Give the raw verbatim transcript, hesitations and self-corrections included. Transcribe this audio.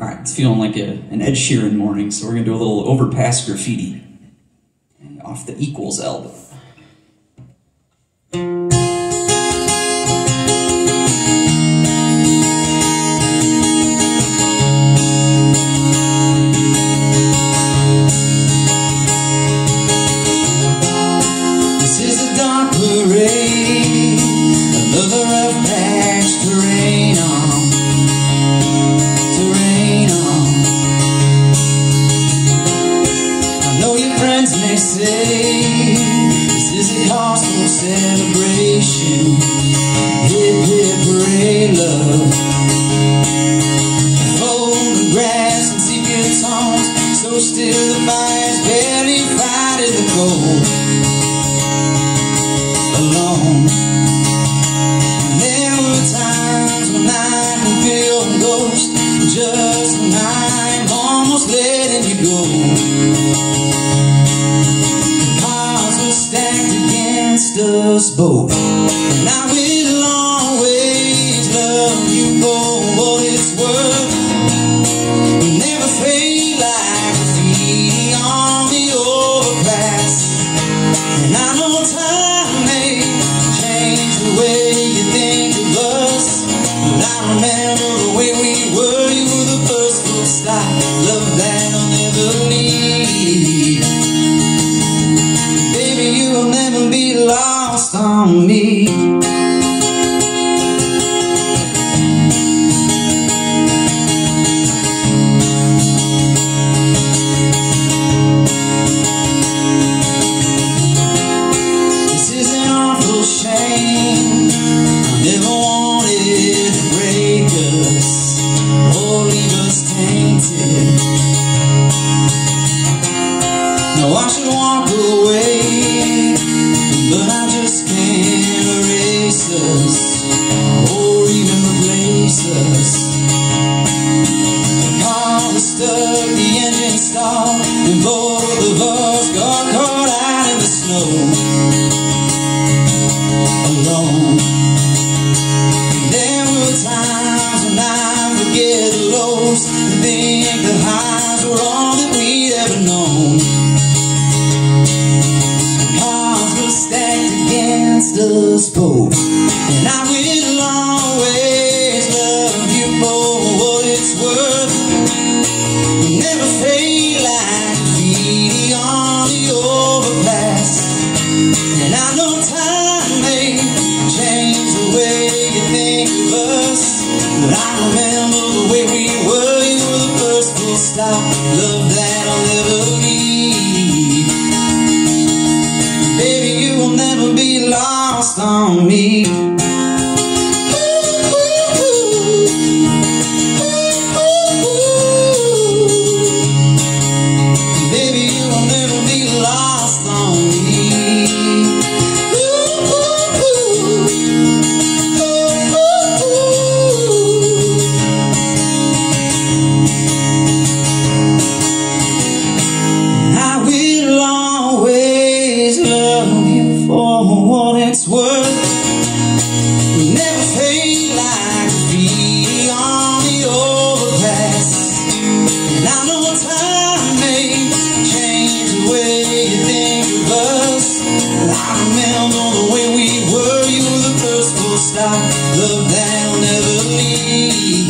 Alright, it's feeling like a, an Ed Sheeran morning, so we're going to do a little Overpass Graffiti off the Equals album. This is a dark parade, another rough patch to rain on. May say this is a gospel celebration. Hip hip hooray, love. Folding grass and secret songs, so still the fire's barely fighting the cold. Alone. And there were times when I can feel a ghost, just when I'm almost letting you go. Us both, and I will always love you for what it's worth. We'll never fade like graffiti on the overpass. And I know time may change the way you think of us, but I remember the way we were. You were the first full stop, love that I'll never leave. Baby, you will never be lost on me. This is an awful shame. I never wanted to break us or leave us tainted. No, I should walk away, but I just can't erase us or even replace us. The car was stuck, the engine stalled, and both of us got caught out in the snow. Alone. There were times when I forget the lows and think the highs were all that we'd ever known. Us both, and I will always love you for what it's worth. We'll never fade like graffiti on the overpass. And I know time may change the way you think of us, but I remember the way we were. You were the first full stop, love that I'll never leave. Baby, you will never be lost on me. Baby, you will never be lost on me. I will always love you for what it's worth. We'll never fade like graffiti on the overpass. And I know time may change the way you think of us, but I remember the way we were. You were the first full stop, love that'll never leave.